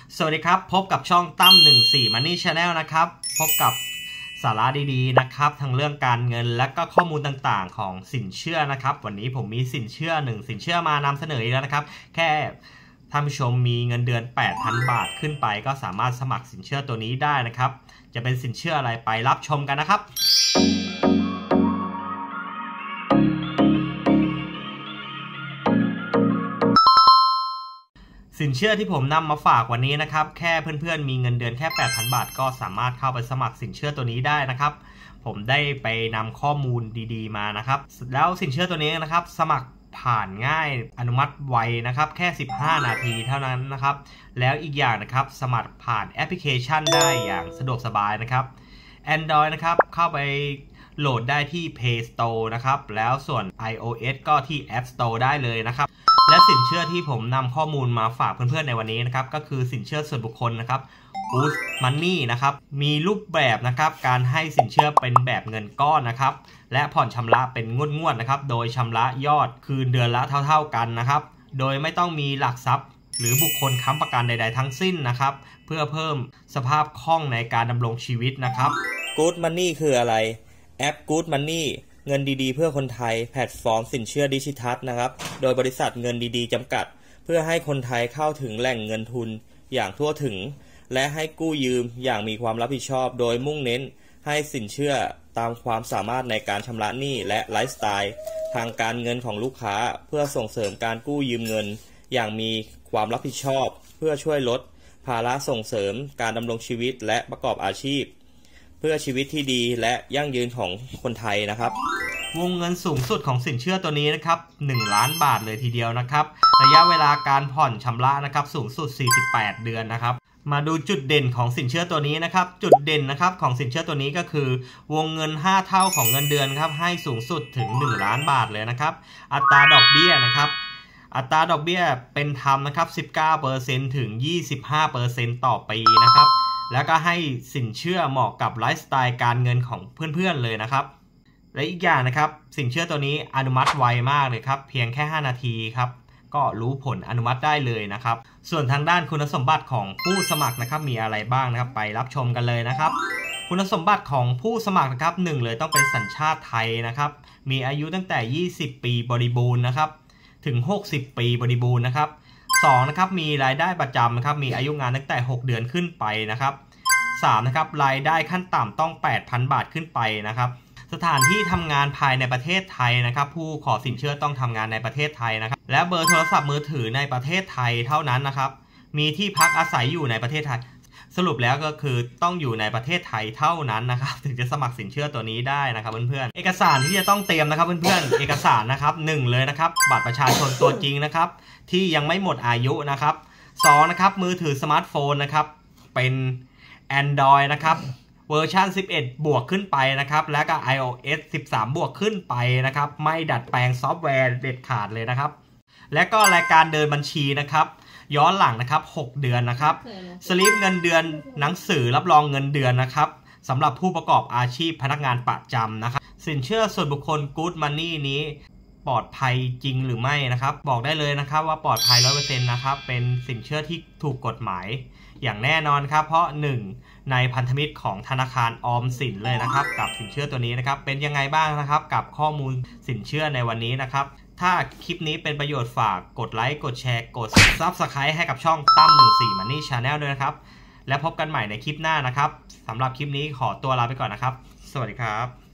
สวัสดีครับพบกับช่องตั้ม14 Money Channel นะครับพบกับสาระดีๆนะครับทั้งเรื่องการเงินและก็ข้อมูลต่างๆของสินเชื่อนะครับวันนี้ผมมีสินเชื่อสินเชื่อมานำเสนออีกแล้วนะครับแค่ท่านผู้ชมมีเงินเดือน 8,000 บาทขึ้นไปก็สามารถสมัครสินเชื่อตัวนี้ได้นะครับจะเป็นสินเชื่ออะไรไปรับชมกันนะครับสินเชื่อที่ผมนำมาฝากวันนี้นะครับแค่เพื่อนๆมีเงินเดือนแค่ 8,000 บาทก็สามารถเข้าไปสมัครสินเชื่อตัวนี้ได้นะครับผมได้ไปนำข้อมูลดีๆมานะครับแล้วสินเชื่อตัวนี้นะครับสมัครผ่านง่ายอนุมัติไวนะครับแค่15 นาทีเท่านั้นนะครับแล้วอีกอย่างนะครับสมัครผ่านแอปพลิเคชันได้อย่างสะดวกสบายนะครับ Android นะครับเข้าไปโหลดได้ที่ Play Store นะครับแล้วส่วน iOS ก็ที่ App Store ได้เลยนะครับและสินเชื่อที่ผมนำข้อมูลมาฝากเพื่อนๆในวันนี้นะครับก็คือสินเชื่อส่วนบุคคลนะครับ Good Money นะครับมีรูปแบบนะครับการให้สินเชื่อเป็นแบบเงินก้อนนะครับและผ่อนชำระเป็นงวดๆนะครับโดยชำระยอดคืนเดือนละเท่าๆกันนะครับโดยไม่ต้องมีหลักทรัพย์หรือบุคคลค้ำประกันใดๆทั้งสิ้นนะครับเพื่อเพิ่มสภาพคล่องในการดำรงชีวิตนะครับ Good Money คืออะไรแอป Good Money เงินดีๆเพื่อคนไทยแพลตฟอร์มสินเชื่อดิจิทัลนะครับโดยบริษัทเงินดีๆจำกัดเพื่อให้คนไทยเข้าถึงแหล่งเงินทุนอย่างทั่วถึงและให้กู้ยืมอย่างมีความรับผิดชอบโดยมุ่งเน้นให้สินเชื่อตามความสามารถในการชำระหนี้และไลฟ์สไตล์ทางการเงินของลูกค้าเพื่อส่งเสริมการกู้ยืมเงินอย่างมีความรับผิดชอบเพื่อช่วยลดภาระส่งเสริมการดำรงชีวิตและประกอบอาชีพเพื่อชีวิตที่ดีและยั่งยืนของคนไทยนะครับวงเงินสูงสุดของสินเชื่อตัวนี้นะครับ1 ล้านบาทเลยทีเดียวนะครับระยะเวลาการผ่อนชำระนะครับสูงสุด48 เดือนนะครับมาดูจุดเด่นของสินเชื่อตัวนี้นะครับจุดเด่นนะครับของสินเชื่อตัวนี้ก็คือวงเงิน5 เท่าของเงินเดือนครับให้สูงสุดถึง1 ล้านบาทเลยนะครับอัตราดอกเบี้ยนะครับอัตราดอกเบี้ยเป็นธรรมนะครับ 19% ถึง 25% ต่อปีนะครับแล้วก็ให้สินเชื่อเหมาะกับไลฟ์สไตล์การเงินของเพื่อนๆเลยนะครับและอีกอย่างนะครับสินเชื่อตัวนี้อนุมัติไวมากเลยครับเพียงแค่5 นาทีครับก็รู้ผลอนุมัติได้เลยนะครับส่วนทางด้านคุณสมบัติของผู้สมัครนะครับมีอะไรบ้างนะครับไปรับชมกันเลยนะครับคุณสมบัติของผู้สมัครนะครับ1เลยต้องเป็นสัญชาติไทยนะครับมีอายุตั้งแต่20 ปีบริบูรณ์นะครับถึง60 ปีบริบูรณ์นะครับ2นะครับมีรายได้ประจำนะครับมีอายุงานตั้งแต่6 เดือนขึ้นไปนะครับ3นะครับรายได้ขั้นต่ำต้อง 8,000 บาทขึ้นไปนะครับสถานที่ทำงานภายในประเทศไทยนะครับผู้ขอสินเชื่อต้องทำงานในประเทศไทยนะครับและเบอร์โทรศัพท์มือถือในประเทศไทยเท่านั้นนะครับมีที่พักอาศัยอยู่ในประเทศไทยสรุปแล้วก็คือต้องอยู่ในประเทศไทยเท่านั้นนะครับถึงจะสมัครสินเชื่อตัวนี้ได้นะครับเพื่อนๆเอกสารที่จะต้องเตรียมนะครับเพื่อนๆเอกสารนะครับ1เลยนะครับบัตรประชาชนตัวจริงนะครับที่ยังไม่หมดอายุนะครับ2นะครับมือถือสมาร์ทโฟนนะครับเป็น Android นะครับเวอร์ชัน11 บวกขึ้นไปนะครับและก็ iOS 13 บวกขึ้นไปนะครับไม่ดัดแปลงซอฟต์แวร์เด็ดขาดเลยนะครับและก็รายการเดินบัญชีนะครับย้อนหลังนะครับ6 เดือนนะครับสลิปเงินเดือนหนังสือรับรองเงินเดือนนะครับสำหรับผู้ประกอบอาชีพพนักงานประจำนะครับสินเชื่อส่วนบุคคล Good Money นี้ปลอดภัยจริงหรือไม่นะครับบอกได้เลยนะครับว่าปลอดภัย 100% นะครับเป็นสินเชื่อที่ถูกกฎหมายอย่างแน่นอนครับเพราะ1ในพันธมิตรของธนาคารออมสินเลยนะครับกับสินเชื่อตัวนี้นะครับเป็นยังไงบ้างนะครับกับข้อมูลสินเชื่อในวันนี้นะครับถ้าคลิปนี้เป็นประโยชน์ฝากกดไลค์กดแชร์กด Subscribe ให้กับช่องตั้ม14 Money Channel ด้วยนะครับและพบกันใหม่ในคลิปหน้านะครับสำหรับคลิปนี้ขอตัวลาไปก่อนนะครับสวัสดีครับ